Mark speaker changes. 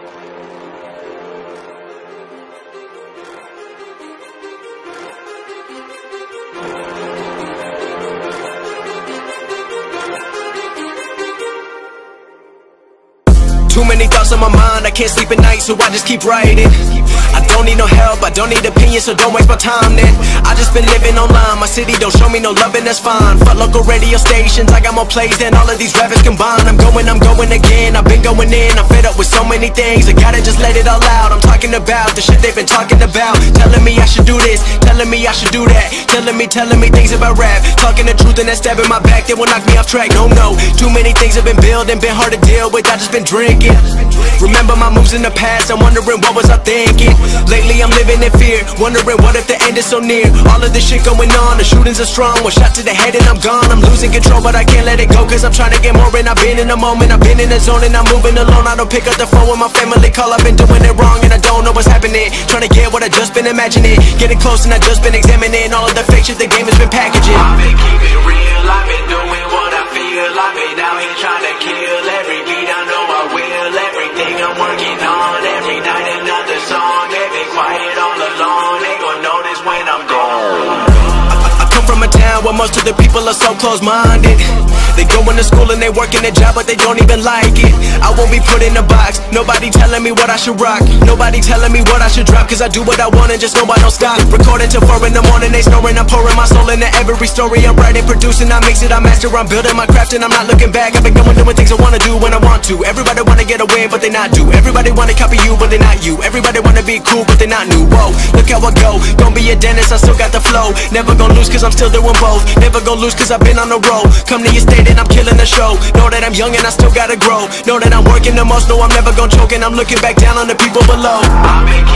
Speaker 1: Too many thoughts on my mind, I can't sleep at night, so I just keep writing. I don't need no help, I don't need opinions, so don't waste my time then. I just been living online, my city don't show me no love and that's fine. Fuck local radio stations, I got more plays than all of these rappers combined. I'm going again, I've been going in, I'm fed up with so many things. I gotta just let it all out, I'm talking about the shit they've been talking about. Telling me I should do this, telling me I should do that. Telling me things about rap. Talking the truth and that stab in my back, they will knock me off track. No, too many things have been building, been hard to deal with, I just been drinking. Remember my moves in the past, I'm wondering what was I thinking. Lately I'm living in fear, wondering what if the end is so near. All of this shit going on, the shootings are strong. One shot to the head and I'm gone. I'm losing control but I can't let it go, cause I'm trying to get more. And I've been in the moment, I've been in the zone, and I'm moving alone. I don't pick up the phone when my family call, I've been doing it wrong and I don't know what's happening. Trying to get what I just been imagining, getting close and I just been examining all of the fake shit the game has been packaging.
Speaker 2: I've been keeping it real, I've been doing what I feel. I've been out here trying to kill every beat, I know I will. Everything I'm working on, every night another song. They've been quiet all along, they gon' notice when I'm gone.
Speaker 1: I come from a town where most of the people are so close-minded. They going to school and they working a job but they don't even like it. I won't be put in a box, nobody telling me what I should rock. Nobody telling me what I should drop, cause I do what I want and just know I don't stop. Recording till 4 in the morning, they snoring. I'm pouring my soul into every story. I'm writing, producing, I mix it, I master. I'm building my craft and I'm not looking back. I've been going doing things I wanna do when I want to. Everybody wanna get a win but they not do. Everybody wanna copy you but they not you. Everybody wanna be cool but they not new. Whoa, look how I go, gon' be a dentist, I still got the flow. Never gon' lose cause I'm still doing both. Never gon' lose cause I've been on the road. Come to your state and I'm killing the show. Know that I'm young and I still gotta grow. Know that I'm working the most, know I'm never gon' choke. And I'm looking back down on the people below.
Speaker 2: I've been